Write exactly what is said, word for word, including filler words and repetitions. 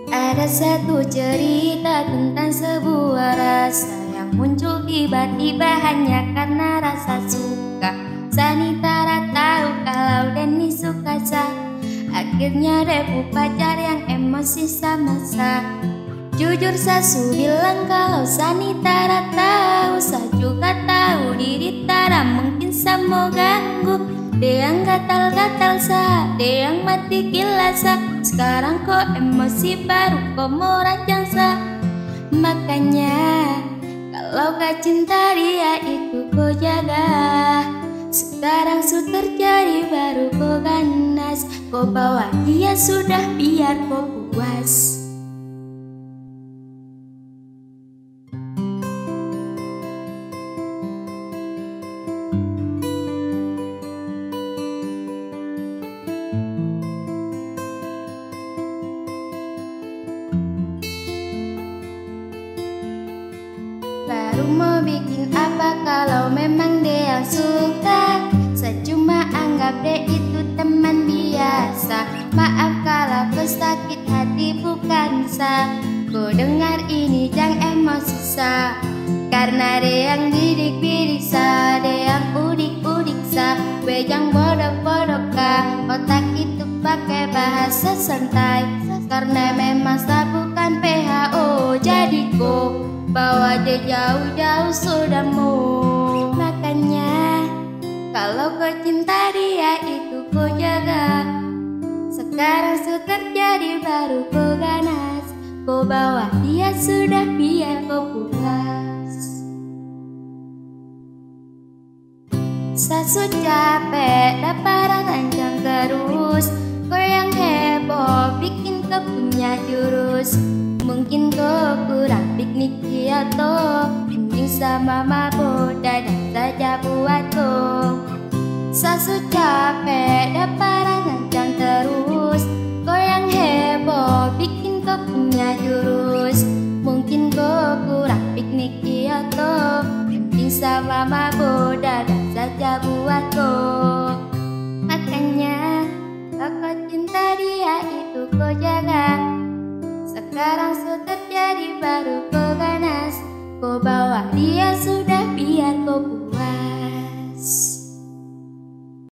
Ada satu cerita tentang sebuah rasa yang muncul tiba-tiba hanya karena rasa suka. Sanitara tahu kalau Denny suka Sa. Akhirnya Rebu pacar yang emosi sama Sa. Jujur Sasu bilang kalau Sanitara tahu, Sa juga tahu diri Tara mungkin Sa mau ganggu. Dia yang gatal-gatal Sa, dia yang mati gila Sa. Sekarang kok emosi baru kok mau rancang Sa. Makanya kalau gak cinta dia itu kau jaga. Sekarang su terjadi baru kau ganas. Kau bawa dia sudah biar kau puas. Baru mau bikin apa kalau memang dia yang suka. Saya cuma anggap dia itu teman biasa. Maaf kalau kau sakit hati bukan Sa. Kau dengar ini jangan emosi Sa. Karena dia yang bidik-bidik Sa, dia yang udik-udik Sa. Gue yang bodoh-bodoh kah, otak itu pakai bahasa santai. Karena memang Sa bukan P H O, jadi kau bawa dia jauh-jauh sudah mau. Makanya kalau kau cinta dia itu kau jaga. Sekarang su terjadi baru kau ganas. Kau bawa dia sudah biar kau puas. Sasu capek dapat rancang terus. Kau yang heboh bikin kau punya jurus. Mungkin kau kurang piknik Kyoto, mending sama mabuk dadah saja buatku. Sasu capek dapat rancang terus. Kau yang heboh bikin kau punya jurus. Mungkin kau kurang piknik Kyoto, mending sama mabuk dadah saja buatku. Makanya kalau kau cinta dia itu kau jaga. Sekarang su terjadi baru kau ganas. Kau bawa